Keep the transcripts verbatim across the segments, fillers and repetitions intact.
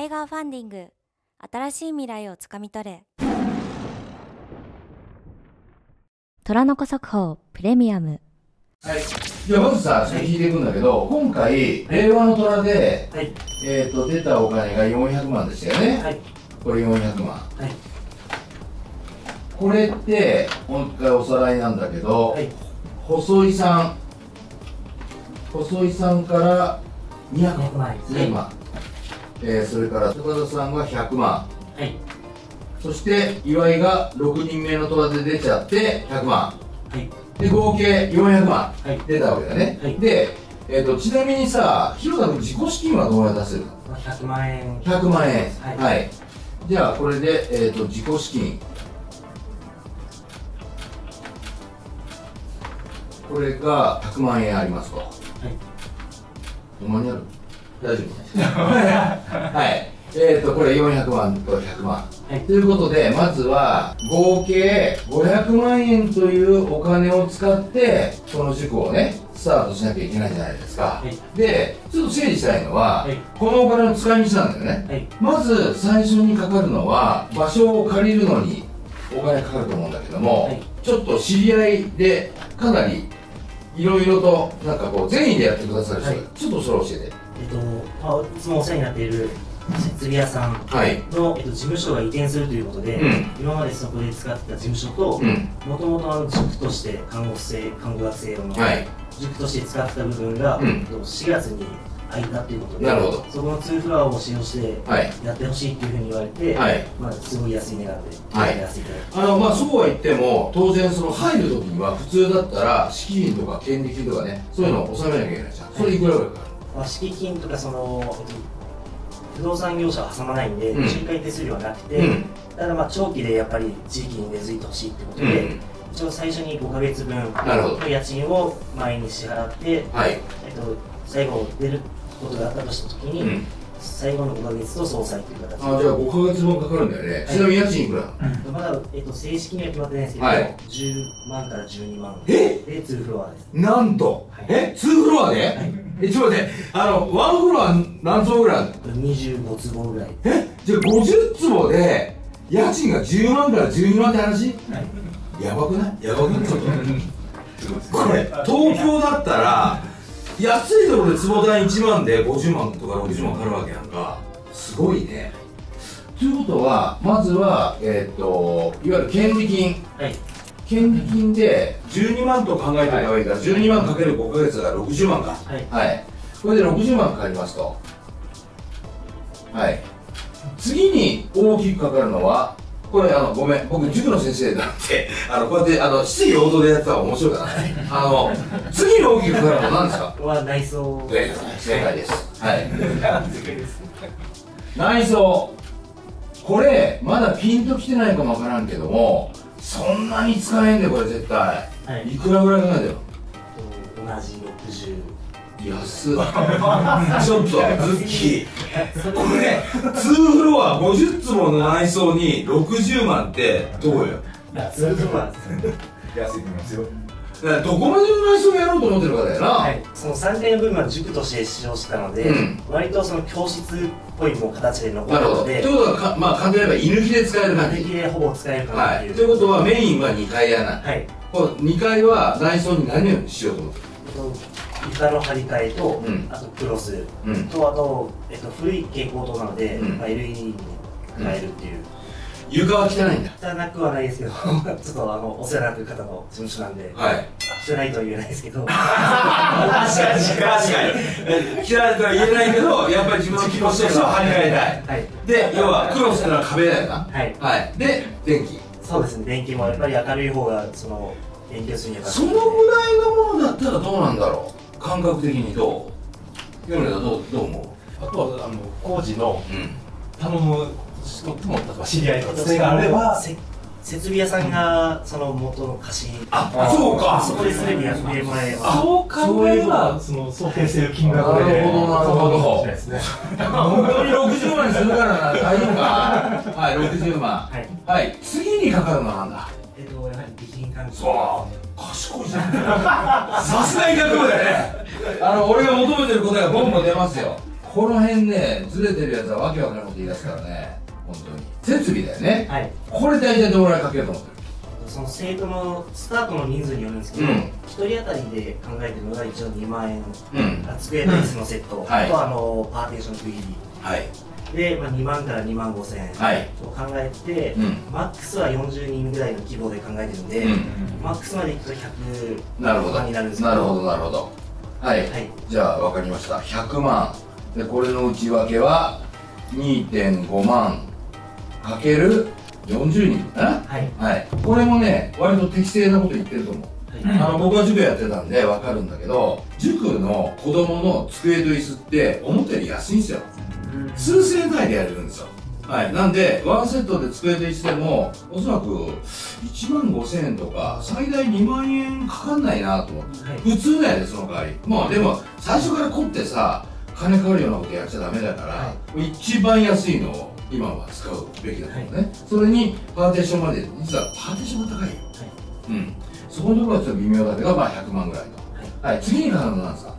イガーファンディング、新しい未来をつかみ取れ。虎の子速報プレミアム。 はい。じゃあまずさ、聞いていくんだけど、今回、令和の虎で、はい、えっと、出たお金がよんひゃくまんでしたよね。はい。これよんひゃくまん。はい。これって、もう一回おさらいなんだけど、はい、細井さん、細井さんからにひゃくまん。にひゃくまん。えー、それから高田さんがひゃくまん。はい。そして、岩井がろくにんめの虎で出ちゃってひゃくまん。はい。で、合計よんひゃくまん出たわけだね。はい、で、えーと、ちなみにさ、広田君自己資金はどうやって出せるの？ ひゃくまんえん。 ひゃくまんえん。はい。はい、じゃあ、これで、えーと、自己資金。これがひゃくまんえんありますと。はい。ほんまにある？大丈夫はい。えっと、これよんひゃくまんとひゃくまん。はい、ということで、まずは、合計ごひゃくまんえんというお金を使って、この塾をね、スタートしなきゃいけないじゃないですか。はい、で、ちょっと整理したいのは、はい、このお金の使い道なんだよね。はい、まず、最初にかかるのは、場所を借りるのにお金かかると思うんだけども、はい、ちょっと知り合いで、かなり、いろいろと、なんかこう、善意でやってくださる人が、はい、ちょっとそれを教えて。 えっと、まあ、いつもお世話になっている設備屋さんの、はい、えっと、事務所が移転するということで、うん、今までそこで使ってた事務所と、もともと塾として看護生、看護学生用の塾として使ってた部分が、うん、しがつに空いたということで、なるほど、そこのツーフロアを使用してやってほしいっていうふうに言われて、はい、まあ、すごい安い値段でやらせていただいて、はい、あのまあ、そうは言っても、当然、その入るときには、普通だったら、敷金とか権利金とかね、そういうのを納めなきゃいけないじゃん、それいくらぐらいかかる？ まあ、敷金とかその不動産業者は挟まないんで、うん、仲介手数料はなくて、うん、ただまあ長期でやっぱり地域に根付いてほしいってことで、うん、一応最初にごかげつぶんの家賃を前に支払って、はい、えっと、最後出ることがあったとしたときに、うん、最後のごかげつと総裁という形で。 あ、じゃあごかげつぶんかかるんだよね。はい、ちなみに家賃いくら？ まだ、えっと、正式には決まってないんですけど、はい、じゅうまんからじゅうにまんでツーフロアです。 なんと、はい、えツーフロアで、はい、え、ちょっと待って、あの、ワンフロア何坪ぐらいあるの？ にじゅうごつぼぐらい。 え、じゃあごじゅっつぼで家賃がじゅうまんからじゅうにまんって話？はい、やばくない？やばくない？ちょっとこれ東京だったら安いところで坪単位いちまんでごじゅうまんとかろくじゅうまんかかるわけやんか。すごいね。ということは、まずは、えっと、いわゆる権利金。はい、権利金でじゅうにまんと考えておいた方がいいから、じゅうにまんかけるごかげつがろくじゅうまんか。はい。はい。これでろくじゅうまんかかりますと。はい。次に大きくかかるのは、これ、あの、ごめん、僕、塾の先生なんで、あの、こうやって、あの、質疑応答でやってたら面白いかな。あの、次に大きくかかるのは何ですか？ は内装。 正解です。はい。内装。これ、まだピンときてないかもわからんけども、そんなに使えんで、これ絶対。はい。いくらぐらいかかるんだよ。 同じろくじゅう。 安っ。ちょっと、ズッキー。これ、ツーフロアごじゅっつぼの内装にろくじゅうまんってどこよ？ ツーフロアですね。 安いと思いますよ。 どこまでの内装をやろうと思ってるかだよな。 はい、そのさんかいの部分は塾として使用したので、うん、割とその教室っぽいも形で残るので。 ということは、まあ簡単に言えば居抜きで使える感じ。 居抜きでほぼ使えるかなっていう。 ということはメインはにかいやな。はい。このにかいは内装に何をしようと思ってる？ 床の張り替えと、うん、あとクロス、うん、とあと、えっと、古い蛍光灯なので、うん、まあ、エルイーディー に変えるっていう。 床は汚いんだ。 汚くはないですけど、ちょっとあのお世話になってる方の事務所なんで、はい、汚いとは言えないですけど、確かに確かに、汚いとは言えないけど、やっぱり自分の気持ちとしては張り替えたい。はい、で、要はクロスってのは壁だよな。はい。はい。で、電気。 そうですね、電気もやっぱり明るい方がその電気をするには。 そのぐらいのものだったらどうなんだろう。感覚的にどう？米田どうどう思う？ あとはあの工事の頼む人とも例えば知り合いとかつてがあれば、 設備屋さんがその元の貸し、 あ、そうか、 そこですでにやってもらえば、 そう考えればその想定している金額で、 なるほどなるほど、本当にろくじゅうまんにするからな、大丈夫か？はい、ろくじゅうまん。はい、次にかかるのはなんだ？ えっとやはり備品管理。 そう、賢いじゃん。さすが医学部だよね。あの俺が求めてる答えがボンボン出ますよ。 この辺ねずれてるやつはわけわからんこと言い出すからね、本当に。設備だよね。はい。これ大体どのぐらいかけると思ってる？ その生徒のスタートの人数によるんですけど、ひとり当たりで考えてるのが一応にまんえん、机と椅子のセット、あとはあのパーテーション区切り、で、まあ、にまんからにまんごせんえんを考えて、マックスはよんじゅうにんぐらいの規模で考えてるんで、マックスまでいくとひゃくまんになるんですけど。 なるほどなるほど。はい、じゃあ分かりました。ひゃくまんで、これの内訳は にてんごまんかけるよんじゅうにんかな。はい、はい、これもね割と適正なこと言ってると思う。はい、あの僕は塾やってたんで分かるんだけど、塾の子供の机と椅子って思ったより安いんですよ。数千円単位でやれるんですよ。はい、なんでワンセットで机と椅子でもおそらくいちまんごせんえんとか最大にまんえんかかんないなと思って、はい、普通だよね、その代わり。まあでも最初から凝ってさ金かかるようなことやっちゃダメだから、はい、一番安いのを今は使うべきだと思うね。はい、それにパーテーションまで、実はパーテーションが高いよ。はい、うん、そこのところはちょっと微妙だけど、まあひゃくまんぐらいの。はい、はい、次にかかるのなんですか？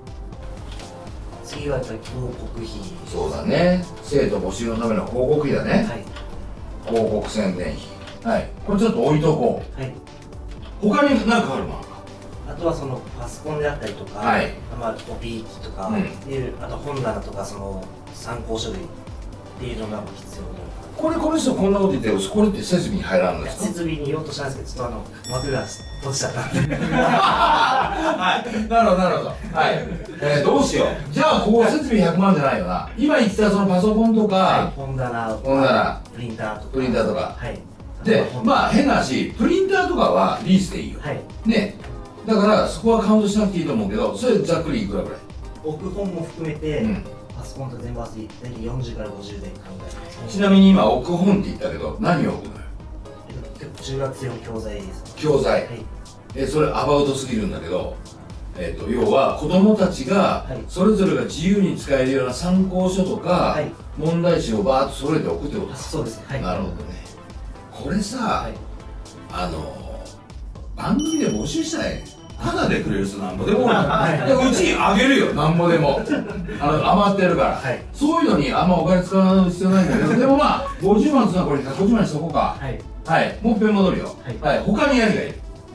次はやっぱり広告費。 そうだね、生徒募集のための広告費だね。はい、広告宣伝費。はい、これちょっと置いとこう。はい、他に何かあるの？ あとはそのパソコンであったりとか、はい、まあコピー機とか、うん、あと本棚とかその参考書類っていうのが必要になる。 これこの人こんなこと言ってる、これって設備に入らんのですか？ 設備に言おうとしたんですけど、ちょっとあの枠が閉じちゃったんで。 はい、なるほどなるほど。はい、えー、どうしよう。じゃあここ設備ひゃくまんじゃないよな。今言ったそのパソコンとか、はい、 本棚、 本棚、 プリンターとか、 プリンターとか。はい。で、まあ変な話、プリンターとかはリースでいいよ。はい。ね。だからそこはカウントしなくていいと思うけど、それざっくりいくらぐらい？ 置く本も含めて、うん、パソコンと全部合わせて大体よんじゅうからごじゅうで考えてます。 ちなみに今置く本って言ったけど、何を置くのよ？ 中学生の教材です。 教材。はい、え、それアバウトすぎるんだけど、えっと要は子供たちがそれぞれが自由に使えるような参考書とか、はい、問題集をバーッと揃えておくってことですか？ そうです。はい。 なるほどね。これさ、はい、あの番組で募集したい。ただでくれる人なんぼでも、うちにあげるよ、なんぼでも。あの余ってるから、はい、そういうのにあんまお金使う必要ないんだけど、でもまあごじゅうまんっていうのはこれひゃくごじゅうまんにしとこうか。はい、はい、もう一遍戻るよ。はい、はい、他にやりがいる。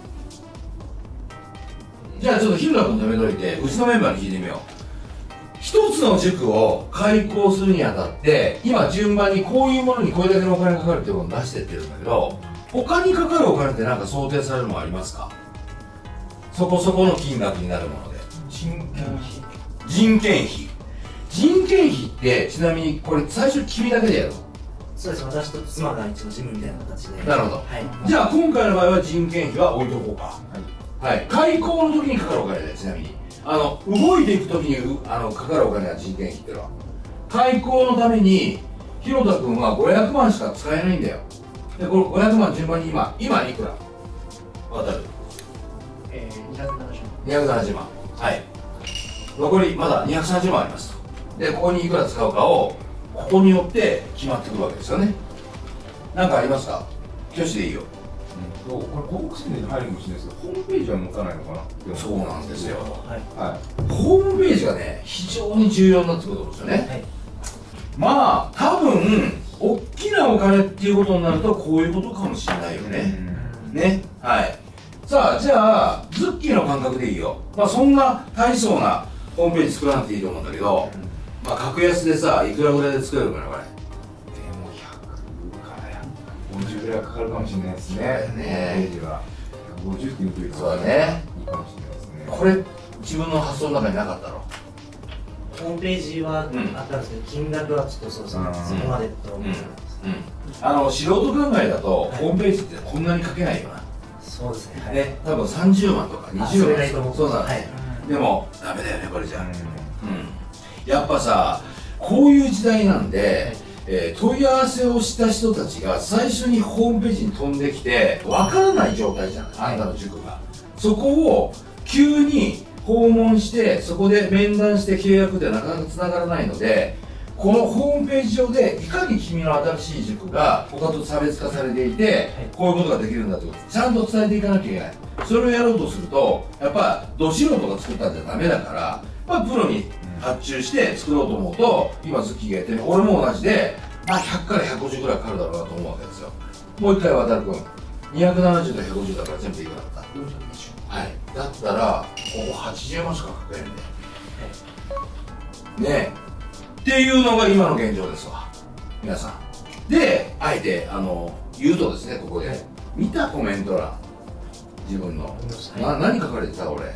じゃあちょっと日村君止めといて、うちのメンバーに聞いてみよう。一つの塾を開校するにあたって今順番にこういうものにこれだけのお金がかかるっていうのを出してってるんだけど、他にかかるお金って何か想定されるものありますか？そこそこの金額になるもので。 人件費。 人件費。人件費ってちなみにこれ最初君だけでやるの？ そうです、私と妻が一応事務みたいな形で。 なるほど、はい、じゃあ今回の場合は人件費は置いとこうか。はい、はい、開校の時にかかるお金で、ちなみにあの動いていく時にあのかかるお金は人件費っていうのは、開校のために広田君はごひゃくまんしか使えないんだよ。でこのごひゃくまん順番に今今いくらわかる？ えー、にひゃくななじゅうまん。 にひゃくななじゅうまん。はい、残りまだにひゃくさんじゅうまんありますと。でここにいくら使うかをここによって決まってくるわけですよね。何かありますか？挙手でいいよ。 うん、これ広告宣伝に入るかもしれないですけど、ホームページは持たないのかな。 そうなんですよ。 はいはい、 ホームページがね非常に重要になってくるんですよね。はい、まあ多分大きなお金っていうことになるとこういうことかもしれないよね。うん、ね、はい。さあじゃあズッキーの感覚でいいよ。まあそんな大層なホームページ作らなくていいと思うんだけど、うん、まあ格安でさいくらぐらいで作れるかなこれ。 でもひゃくからひゃくごじゅうぐらいかかるかもしれないですね。ね、ホームページはひゃくごじゅうっていうといいかもしれないですね。 これ自分の発想の中になかったろ？ ホームページはあったんですけど、金額はちょっとそうですね、そこまでと思ってます。 あの素人考えだと、はい、ホームページってこんなに書けないよな。 そうですね。はい、 ね、多分さんじゅうまんとかにじゅうまん。 そうなんですよ。でもダメだよねこれじゃ。うん。やっぱさこういう時代なんで、はい、えー、問い合わせをした人たちが最初にホームページに飛んできてわからない状態じゃない、あんたの塾が。そこを急に訪問してそこで面談して契約でなかなかつながらないので、このホームページ上でいかに君の新しい塾が他と差別化されていて、はい、こういうことができるんだということをちゃんと伝えていかなきゃいけない。それをやろうとするとやっぱど素人が作ったんじゃダメだから、まあ、プロに発注して作ろうと思うと、今ズッキーがやってる、俺も同じで、まあ、ひゃくからひゃくごじゅうぐらいかかるだろうなと思うわけですよ。もう一回渡る君、にひゃくななじゅうとひゃくごじゅうだから全部いくらだった？はい、だったらここはちじゅうまんしかかけないんで、ねえっていうのが今の現状ですわ、皆さん。で、あえてあの言うとですね、ここで見たコメント欄、自分のな何書かれてた俺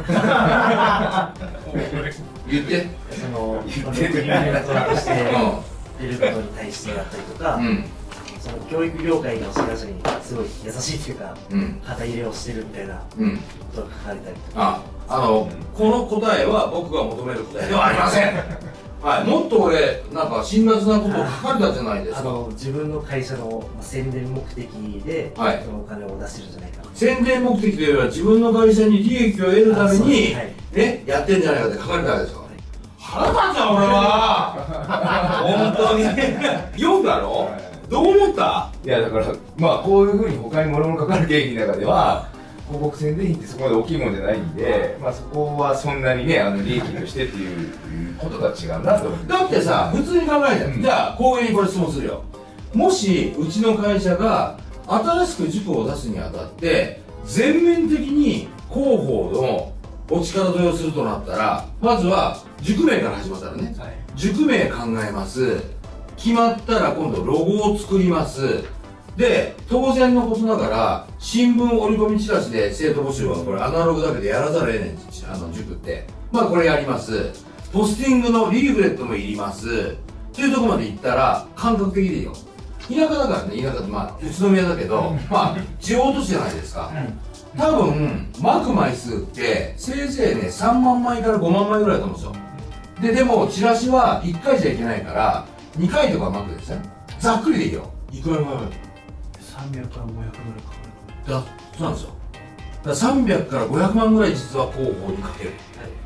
言って、 その言ってる大人として出ることに対してだったりとか、うん、その教育業界の視聴者にすごい優しいというか、うん、肩入れをしてるみたいなことが書かれたりとか、 あ、あの、うん、この答えは僕が求める答えではありませんはい、もっと俺、なんか辛辣なことを書かれたじゃないですか。 あの自分の会社の宣伝目的で、はい、そのお金を出してるんじゃないかな。 宣伝目的というよりは、自分の会社に利益を得るために、はい、ね、やってんじゃないかって書かれたわけですよ。はい、腹立つわ、俺は。本当に。読んだろ、はい、どう思った？ いや、だから、まあ、こういうふうに他にもろもろかかる経費の中では、広告宣伝費ってそこまで大きいもんじゃないんで、まあ、そこはそんなにね、あの利益としてっていうこととは違うなと思って。 だってさ、普通に考えたら、うん、じゃあ公営にこれ質問するよ。もしうちの会社が新しく塾を出すにあたって全面的に広報のお力添えをするとなったら、まずは塾名から始まったらね、はい、塾名考えます。決まったら今度ロゴを作ります。で、当然のことながら新聞折り込みチラシで生徒募集はこれアナログだけでやらざるを得ないんです、あの塾って。まあこれやります。ポスティングのリーフレットもいります。というところまで行ったら感覚的でいいよ。田舎だからね、田舎ってまあ宇都宮だけど、まあ地方都市じゃないですか。多分巻く枚数ってせいぜいねさんまんまいからごまんまいぐらいだと思うんですよ。で、でもチラシはいっかいじゃいけないからにかいとか巻くですね。ざっくりでいいよ。いくらぐらいさんびゃくからごひゃくぐらいかかる。 だ、そうなんですよ。だからさんびゃくからごひゃくまんぐらい実は広報にかける。はい、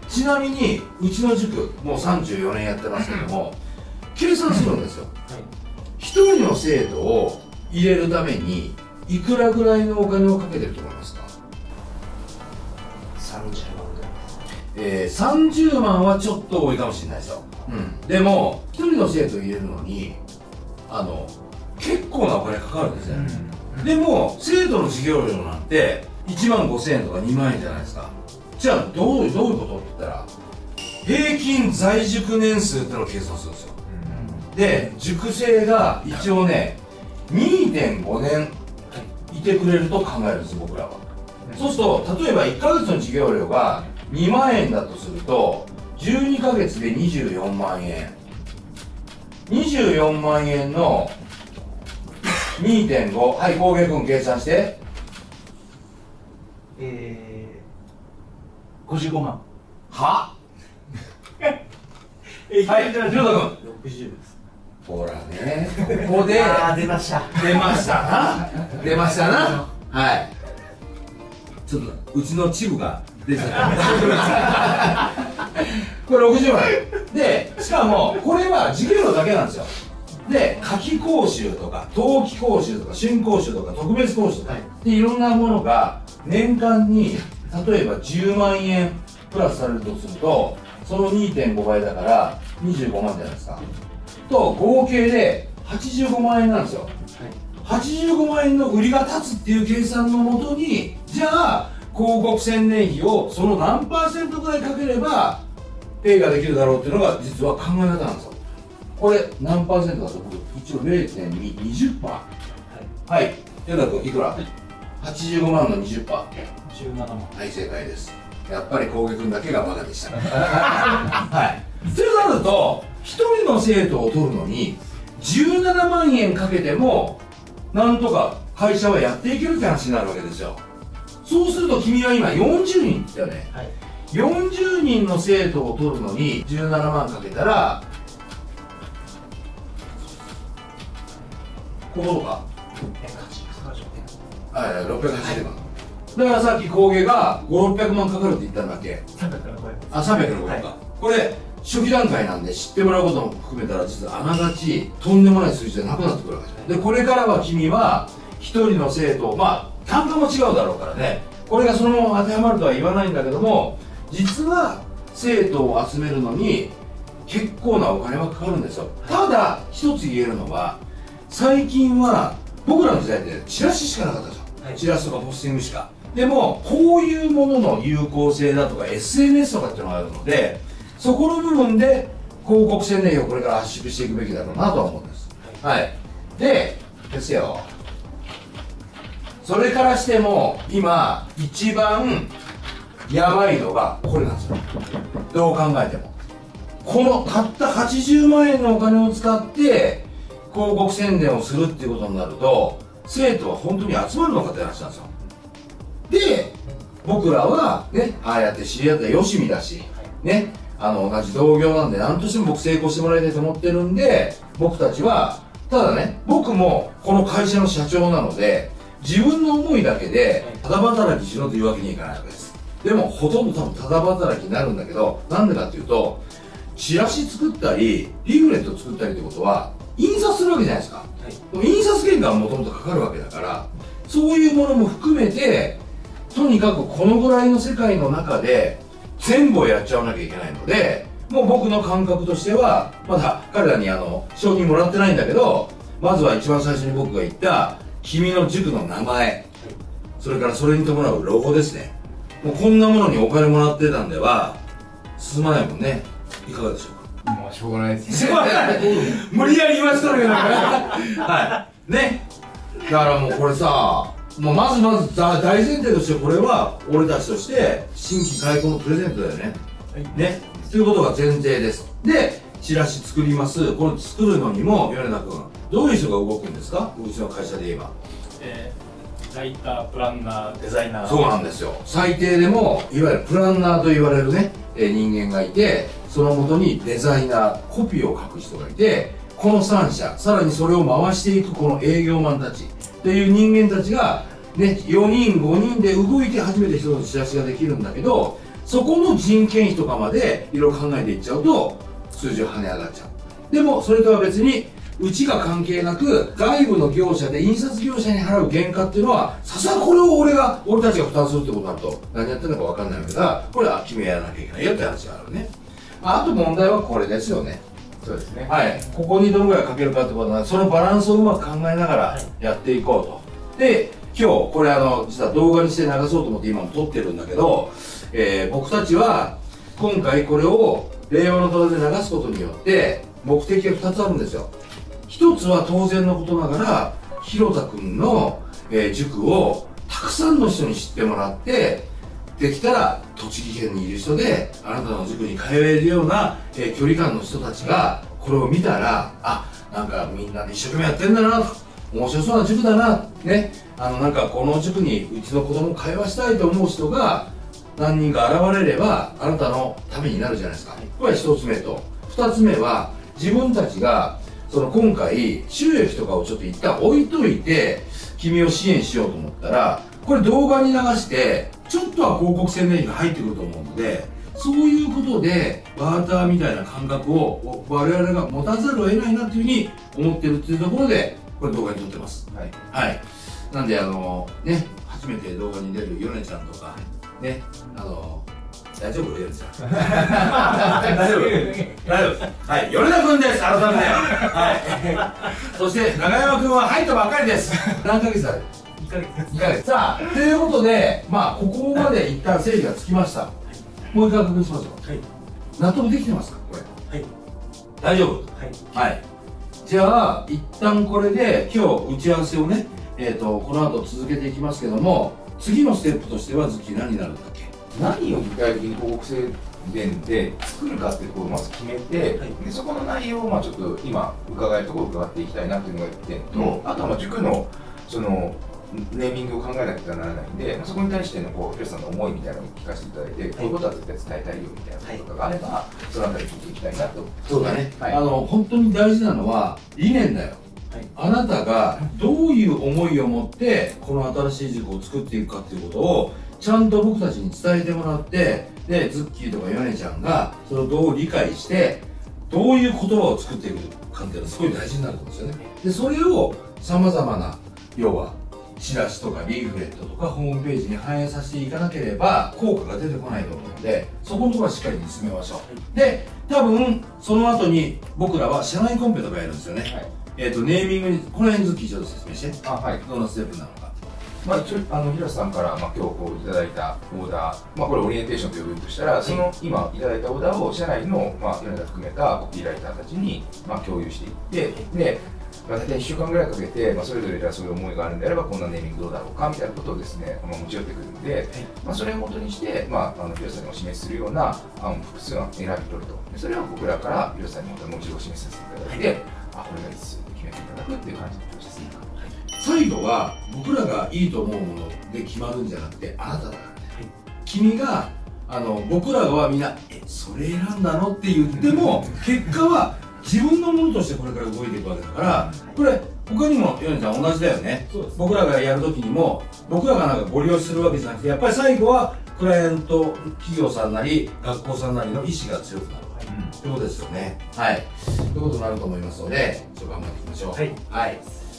ちなみにうちの塾もうさんじゅうよねんやってますけども計算するんですよ。ひとりの生徒を入れるためにいくらぐらいのお金をかけてると思いますか？ さんじゅうまんぐらいです。 えー、さんじゅうまんはちょっと多いかもしれないですよ。うん、でもひとりの生徒を入れるのにあの結構なお金かかるんですね。うん、でも生徒の授業料なんていちまんごせんえんとかにまんえんじゃないですか。じゃあどう、どういうことって言ったら平均在塾年数ってのを計算するんですよ。うん、で塾生が一応ね にてんごねんいてくれると考えるんです僕らは。うん、そうすると例えばいっかげつの授業料がにまんえんだとするとじゅうにかげつでにじゅうよんまんえんにじゅうよんまんえんの にてんご はい、浩平君計算して。 えー、ごじゅうごまん。 はえはい、じゃあジョーダ君ろくじゅうです。 ほらね、ここであー出ました出ましたな出ましたな。はい、ちょっとうちのチブが出ちゃったこれろくじゅうまんで、しかもこれは授業料だけなんですよ。で、夏季講習とか冬季講習とか春講習とか特別講習とか、はい、でいろんなものが年間に例えばじゅうまんえんプラスされるとするとその にてんごばいだからにじゅうごまんじゃないですか。と合計ではちじゅうごまんえんなんですよ。はい、はちじゅうごまんえんの売りが立つっていう計算のもとに、じゃあ広告宣伝費をその何パーセントぐらいかければペイができるだろうっていうのが実は考え方なんですよ。これ何パーセントだと僕一応 れいてんに、にじゅっパーセント。はい、矢田君いくら？はい、はちじゅうごまんの にじゅっパーセント。 じゅうななまん。 はい、正解です。やっぱり浩平君だけがバカでしたはい、そうなるとひとりの生徒を取るのにじゅうななまんえんかけてもなんとか会社はやっていけるって話になるわけですよ。そうすると君は今よんじゅうにんって言ったよね。はい、よんじゅうにんの生徒を取るのにじゅうななまんかけたらこことかはい、ろっぴゃくはちじゅうまん。だからさっき工芸がご、ろっぴゃくまんかかるって言ったんだっけ？さんびゃくからごひゃく。あ、さんびゃくからごひゃくか。はい、これ初期段階なんで知ってもらうことも含めたら実はあながちとんでもない数字じゃなくなってくるわけです。でこれからは君はひとりの生徒、まあ単価も違うだろうからね、これがそのまま当てはまるとは言わないんだけども、実は生徒を集めるのに結構なお金はかかるんですよ。ただ一つ言えるのは、最近は僕らの時代ってチラシしかなかったでしょ、はい、チラシとかポスティングしか。でもこういうものの有効性だとか エスエヌエス とかっていうのがあるので、そこの部分で広告宣伝費をこれから圧縮していくべきだろうなとは思うんです。はい、でですよ、それからしても今一番やばいのがこれなんですよ。どう考えてもこのたったはちじゅうまんえんのお金を使って広告宣伝をするっていうことになると、生徒は本当に集まるのかって話なんですよ。で僕らはね、ああやって知り合ったよしみだしね、あの同じ同業なんで何としても僕成功してもらいたいと思ってるんで、僕たちはただね、僕もこの会社の社長なので自分の思いだけでただ働きしろというわけにはいかないわけです。でもほとんど多分ただ働きになるんだけど、なんでかっていうと、チラシ作ったりリーフレット作ったりってことは印刷するわけじゃないですか、はい、印刷原価はもともとかかるわけだから、そういうものも含めてとにかくこのぐらいの世界の中で全部をやっちゃわなきゃいけないので、もう僕の感覚としてはまだ彼らにあの承認もらってないんだけど、まずは一番最初に僕が言った君の塾の名前、それからそれに伴うロゴですね。もうこんなものにお金もらってたんでは進まないもんね。いかがでしょうか。 もうしょうがないですね無理やり言わせとるけどはいね、だからもうこれさ、もうまずまず大前提としてこれは俺たちとして新規開講のプレゼントだよね、はい、ねということが前提です。でチラシ作ります。これ作るのにも米田君どういう人が動くんですか、うちの会社で言えば。 えー、ライター、プランナー、デザイナー。 そうなんですよ。最低でもいわゆるプランナーと言われるね、えー、人間がいて、そのもとにデザイナー、コピーを書く人がいて、このさん社、さらにそれを回していくこの営業マンたちっていう人間たちがね、よにんごにんで動いて初めて一つのチラシができるんだけど、そこの人件費とかまでいろいろ考えていっちゃうと数字は跳ね上がっちゃう。でもそれとは別にうちが関係なく外部の業者で印刷業者に払う原価っていうのは、さすがこれを俺が俺たちが負担するってことになると何やってるのか分かんないわけだ。これは決めやらなきゃいけないよって話があるね。あと問題はこれですよね。 そうですね。 はい。ここにどのぐらいかけるかってことは、そのバランスをうまく考えながらやっていこうと。で、今日これあの実は動画にして流そうと思って今も撮ってるんだけど、えー、僕たちは今回これを令和の虎で流すことによって目的がふたつあるんですよ。一つは当然のことながら広田君の、えー、塾をたくさんの人に知ってもらって、できたら栃木県にいる人であなたの塾に通えるような、えー、距離感の人たちがこれを見たら、あ、なんかみんなで一生懸命やってんだなと、面白そうな塾だなね、あのなんかこの塾にうちの子供を通わしたいと思う人が何人か現れればあなたのためになるじゃないですか。これは一つ目と、二つ目は自分たちがその今回収益とかをちょっと一旦置いといて君を支援しようと思ったら、これ動画に流してちょっとは広告宣伝費が入ってくると思うので、そういうことでバーターみたいな感覚を我々が持たざるを得ないなというふうに思ってるっていうところでこれ動画に撮ってます。はい、はい、なんであのね、初めて動画に出るヨネちゃんとかね、あの大丈夫ヨネちゃん大丈夫大丈夫はい、米田君です。改めてはいそして永山君は入ったばっかりです。何ヶ月ある？いっかげつ。いっかげつ。さあということで、まあここまで一旦整理がつきました。もう一回確認しますよ。はい。納得できてますかこれ？はい。大丈夫？はい。はい。じゃあ一旦これで今日打ち合わせをね、えっとこの後続けていきますけども、次のステップとしてはズッキー何になるんだっけ？ 何を具体的に広告宣伝で作るかっていうところをまず決めて、はい、でそこの内容をまあちょっと今伺えるところを伺っていきたいなっていうのがいってんと、うん、あとはまあ塾のそのネーミングを考えなきゃならないんで、そこに対してのこう広瀬さんの思いみたいなのを聞かせていただいて、はい、こういうことは絶対伝えたいよみたいなこととかがあれば、はい、そのあたり聞いていきたいなと。 そうだね、はい、あの本当に大事なのは理念だよ。はい、あなたがどういう思いを持ってこの新しい塾を作っていくかっていうことをちゃんと僕たちに伝えてもらって、でズッキーとかヨネちゃんがそれをどう理解してどういう言葉を作っていくかっていうのはすごい大事になるんですよね。でそれをさまざまな要はチラシとかリーフレットとかホームページに反映させていかなければ効果が出てこないと思うので、そこのところはしっかりに進めましょう。で多分その後に僕らは社内コンペとかやるんですよね、はい、えーとネーミングにこの辺ずっきちょっと説明して、あ、はい、どのステップなのか。 まあ、一応あの平瀬さんから、まあ、今日こういただいたオーダー、まあ、これオリエンテーションと呼ぶとしたら、その今いただいたオーダーを社内の、まあ、米田含めたコピーライターたちに、まあ、共有していって、で、まあ、大体いっしゅうかんぐらいかけて、まあ、それぞれじゃあそういう思いがあるんであればこんなネーミングどうだろうかみたいなことをですね、まあ、持ち寄ってくるんで、まあ、それを元にして、まあ、あの平瀬さんにお示しするような案を複数案選び取ると、でそれを僕らから平瀬さんにもう一度お示しさせていただいて、あ、これがいいっすって決めていただくっていう感じのプロセスです。 最後は僕らがいいと思うもので決まるんじゃなくて、あなただからね、はい、君があの僕らはみんな「えそれ選んだの?」って言っても結果は自分のものとしてこれから動いていくわけだから、これ他にも米田さん同じだよね。僕らがやる時にも僕らがなんかご利用するわけじゃなくて、やっぱり最後はクライアント企業さんなり学校さんなりの意思が強くなるということですよね。はい、ということになると思いますので、ちょっと頑張っていきましょう。はい、はい。